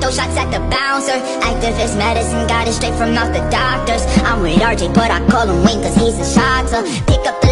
throw shots at the bouncer. Activist medicine, got it straight from out the doctors. I'm with RJ, but I call him Wayne cause he's a shotter. Pick up the